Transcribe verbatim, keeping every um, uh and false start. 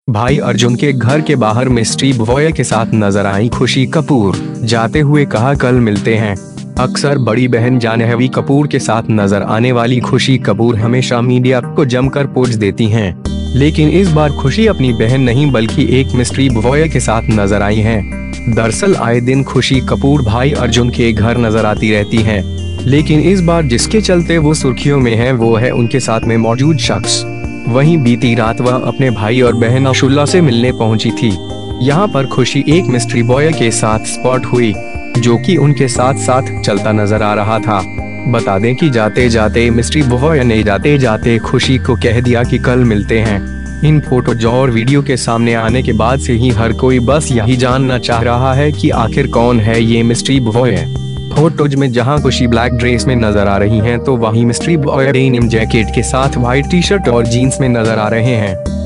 भाई अर्जुन के घर के बाहर मिस्ट्री बॉय के साथ नजर आई खुशी कपूर। जाते हुए कहा कल मिलते हैं। अक्सर बड़ी बहन जानहवी कपूर के साथ नजर आने वाली खुशी कपूर हमेशा मीडिया को जमकर पोज देती हैं। लेकिन इस बार खुशी अपनी बहन नहीं बल्कि एक मिस्ट्री बॉय के साथ नजर आई हैं। दरअसल आए दिन खुशी कपूर भाई अर्जुन के घर नजर आती रहती हैं, लेकिन इस बार जिसके चलते वो सुर्खियों में है वो है उनके साथ में मौजूद शख्स। वहीं बीती रात वह अपने भाई और बहन अशुल्ला से मिलने पहुंची थी। यहाँ पर खुशी एक मिस्ट्री बॉय के साथ स्पॉट हुई, जो कि उनके साथ साथ चलता नजर आ रहा था। बता दें कि जाते जाते मिस्ट्री बॉय ने जाते जाते खुशी को कह दिया कि कल मिलते हैं। इन फोटोज और वीडियो के सामने आने के बाद से ही हर कोई बस यही जानना चाह रहा है कि आखिर कौन है ये मिस्ट्री बॉय। फोटोज में जहां खुशी ब्लैक ड्रेस में नजर आ रही हैं, तो वहीं मिस्ट्री बॉय डेनिम जैकेट के साथ व्हाइट टी शर्ट और जीन्स में नजर आ रहे हैं।